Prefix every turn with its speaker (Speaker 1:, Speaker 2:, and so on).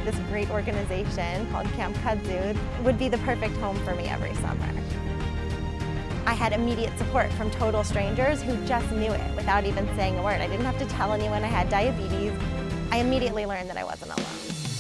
Speaker 1: this great organization called Camp Kudzu would be the perfect home for me every summer. I had immediate support from total strangers who just knew it without even saying a word. I didn't have to tell anyone I had diabetes. I immediately learned that I wasn't alone.